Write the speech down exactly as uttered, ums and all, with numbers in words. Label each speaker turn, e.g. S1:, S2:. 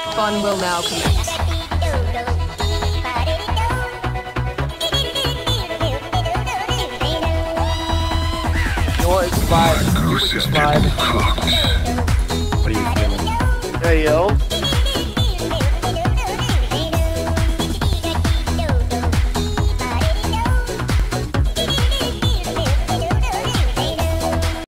S1: Fun will now commence.
S2: You know what? It's five. It's five.
S3: What are you feeling?
S2: Hey, yo.